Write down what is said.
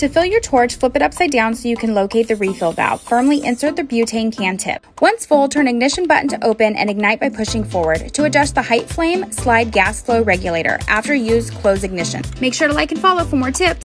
To fill your torch, flip it upside down so you can locate the refill valve. Firmly insert the butane can tip. Once full, turn ignition button to open and ignite by pushing forward. To adjust the height flame, slide gas flow regulator. After use, close ignition. Make sure to like and follow for more tips.